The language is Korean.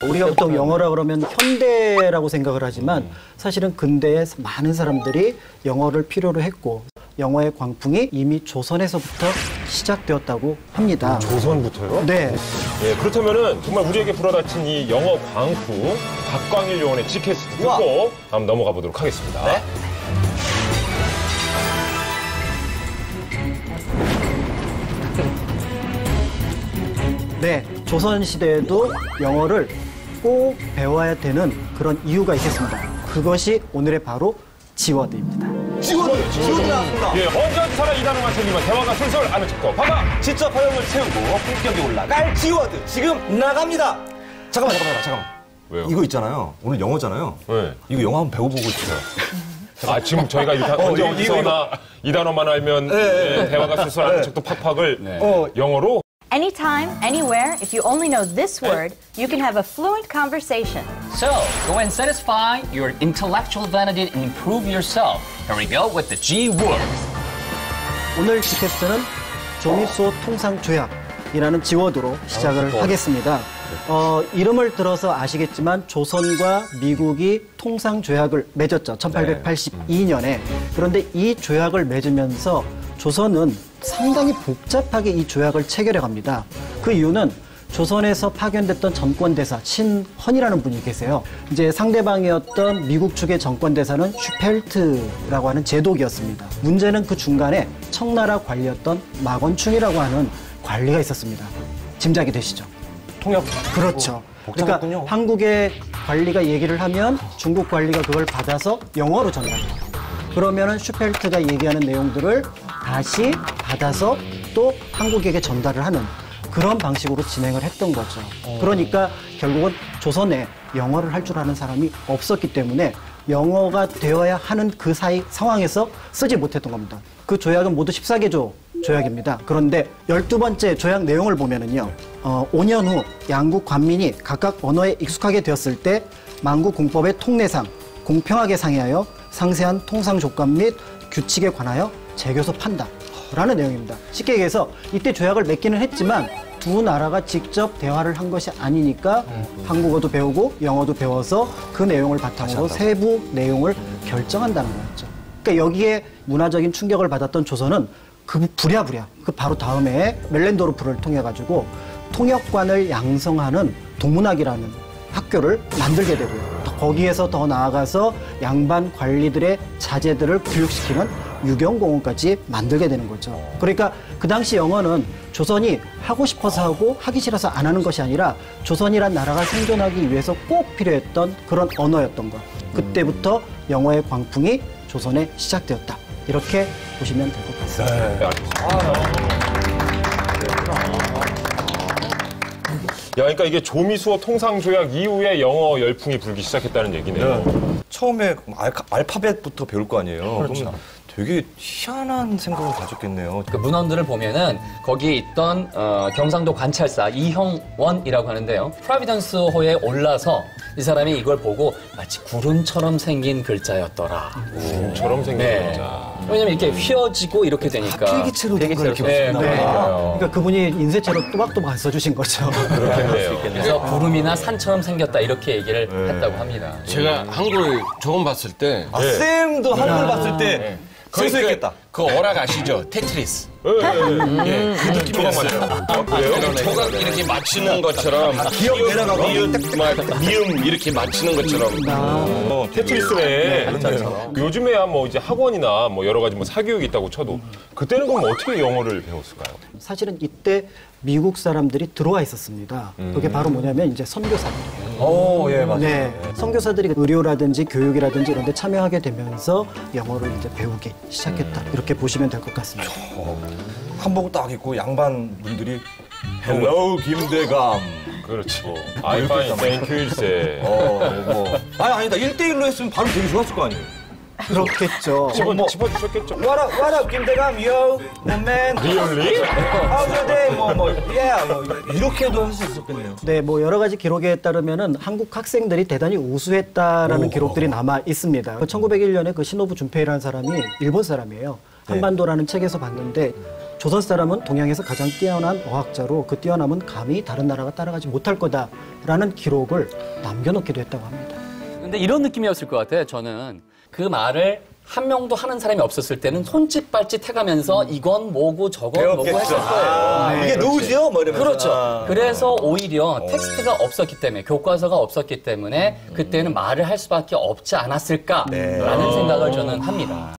우리가 보통 영어라 그러면 현대라고 생각을 하지만 사실은 근대에 많은 사람들이 영어를 필요로 했고 영어의 광풍이 이미 조선에서부터 시작되었다고 합니다. 조선부터요? 네. 예, 그렇다면은 정말 우리에게 불어닥친 이 영어 광풍 박광일 요원의 지캐스트 듣고 한번 넘어가 보도록 하겠습니다. 네. 네, 조선시대에도 영어를 꼭 배워야 되는 그런 이유가 있겠습니다. 그것이 오늘의 바로 지워드입니다. 지워드 나왔습니다. 예, 언제까지 살아 이단어만 챙기면 대화가 술술 아는 척도 봐봐. 지적 허용을 채우고 품격이 올라갈 지워드 지금 나갑니다. 잠깐만. 왜요? 이거 있잖아요. 오늘 영어잖아요. 네. 이거 영어 한번 배워보고 싶어요. 아, 지금 저희가 언제 어디서나 이 단어만 알면 예, 대화가 술술 아는 척도 팍팍을 영어로 Anytime, anywhere, if you only know this word, you can have a fluent conversation. So, go and satisfy your intellectual vanity and improve yourself. Here we go with the G words. 오늘 지캐스트는 조미수호 통상조약이라는 지워드로 시작을 하겠습니다. 이름을 들어서 아시겠지만 조선과 미국이 통상조약을 맺었죠. 1882년에. 그런데 이 조약을 맺으면서 조선은 상당히 복잡하게 이 조약을 체결해 갑니다. 그 이유는 조선에서 파견됐던 전권대사 신헌이라는 분이 계세요. 이제 상대방이었던 미국 측의 전권대사는 슈펠트라고 하는 제독이었습니다. 문제는 그 중간에 청나라 관리였던 마건충이라고 하는 관리가 있었습니다. 짐작이 되시죠? 통역. 그렇죠. 그러니까 한국의 관리가 얘기를 하면 중국 관리가 그걸 받아서 영어로 전달해요. 그러면은 슈펠트가 얘기하는 내용들을 다시 받아서 또 한국에게 전달을 하는 그런 방식으로 진행을 했던 거죠. 그러니까 결국은 조선에 영어를 할 줄 아는 사람이 없었기 때문에 영어가 되어야 하는 그 상황에서 쓰지 못했던 겁니다. 그 조약은 모두 14개 조약입니다. 그런데 12번째 조약 내용을 보면은요, 5년 후 양국 관민이 각각 언어에 익숙하게 되었을 때 만국 공법의 통례상 공평하게 상의하여 상세한 통상 조건 및 규칙에 관하여 재교서 판다라는 내용입니다. 쉽게 얘기해서 이때 조약을 맺기는 했지만 두 나라가 직접 대화를 한 것이 아니니까 한국어도 배우고 영어도 배워서 그 내용을 바탕으로 세부 내용을 결정한다는 거였죠. 그러니까 여기에 문화적인 충격을 받았던 조선은 그 부랴부랴 그 바로 다음에 멜렌도르프를 통해 가지고 통역관을 양성하는 동문학이라는 학교를 만들게 되고요. 거기에서 더 나아가서 양반 관리들의 자제들을 교육시키는 유경공원까지 만들게 되는 거죠. 그러니까 그 당시 영어는 조선이 하고 싶어서 하고 하기 싫어서 안 하는 것이 아니라 조선이란 나라가 생존하기 위해서 꼭 필요했던 그런 언어였던 것. 그때부터 영어의 광풍이 조선에 시작되었다. 이렇게 보시면 될 것 같습니다. 네, 알겠습니다. 야, 그러니까 이게 조미수호 통상조약 이후에 영어 열풍이 불기 시작했다는 얘기네요. 처음에 알파벳부터 배울 거 아니에요. 그렇죠. 되게 희한한 생각을 가졌겠네요. 그 문헌들을 보면은 거기에 있던 경상도 관찰사 이형원이라고 하는데요. 프로비던스호에 올라서 이 사람이 이걸 보고 마치 구름처럼 생긴 글자였더라. 구름처럼 생긴 글자. 왜냐면 이렇게 휘어지고 이렇게 되니까. 필기체로 된 걸 이렇게 네, 그러니까 그분이 인쇄체로 또박또박 안 써주신 거죠. 그렇겠네요. 그래서 구름이나 산처럼 생겼다 이렇게 얘기를 했다고 합니다. 제가 한글 조금 봤을 때 쌤도 한글 봤을 때 생소했겠다. 그 어락 아시죠? 테트리스. 예, 그 느낌이었어요. 조각 이렇게 맞추는 것처럼 기억 내려가고 미음 이렇게 맞추는 것처럼. 테트리스네. 요즘에야 뭐 이제 학원이나 뭐 여러 가지 뭐 사교육이 있다고 쳐도 그때는 그럼 어떻게 영어를 배웠을까요? 사실은 이때 미국 사람들이 들어와 있었습니다. 그게 바로 뭐냐면 이제 선교사들이에요. 예, 맞아요. 네, 선교사들이 의료라든지 교육이라든지 이런 데 참여하게 되면서 영어를 이제 배우기 시작했다. 이렇게 보시면 될 것 같습니다. 한복 딱 입고 양반 분들이 헬로 김대감. 그렇지. I find thank you 일세. 아니다. 1대1로 했으면 바로 되게 좋았을 거 아니에요. 그렇겠죠. 집어주셨겠죠. What up, 김대감, yo, my man. Really? How's your day? Yeah, 이렇게도 할 수 있었겠네요. 네, 뭐 여러 가지 기록에 따르면은 한국 학생들이 대단히 우수했다라는 기록들이 남아 있습니다. 1901년에 그 신호부 준페이라는 사람이 일본 사람이에요. 한반도라는 책에서 봤는데 조선 사람은 동양에서 가장 뛰어난 어학자로 그 뛰어남은 감히 다른 나라가 따라가지 못할 거다라는 기록을 남겨놓기도 했다고 합니다. 근데 이런 느낌이었을 것 같아요. 저는 그 말을 한 명도 하는 사람이 없었을 때는 손짓 발짓 해가면서 이건 뭐고 저건 뭐고 했을 거예요. 이게 노우지요? 뭐 이러면서. 그렇죠. 그래서 오히려 텍스트가 없었기 때문에, 교과서가 없었기 때문에 그때는 말을 할 수밖에 없지 않았을까라는 생각을 저는 합니다.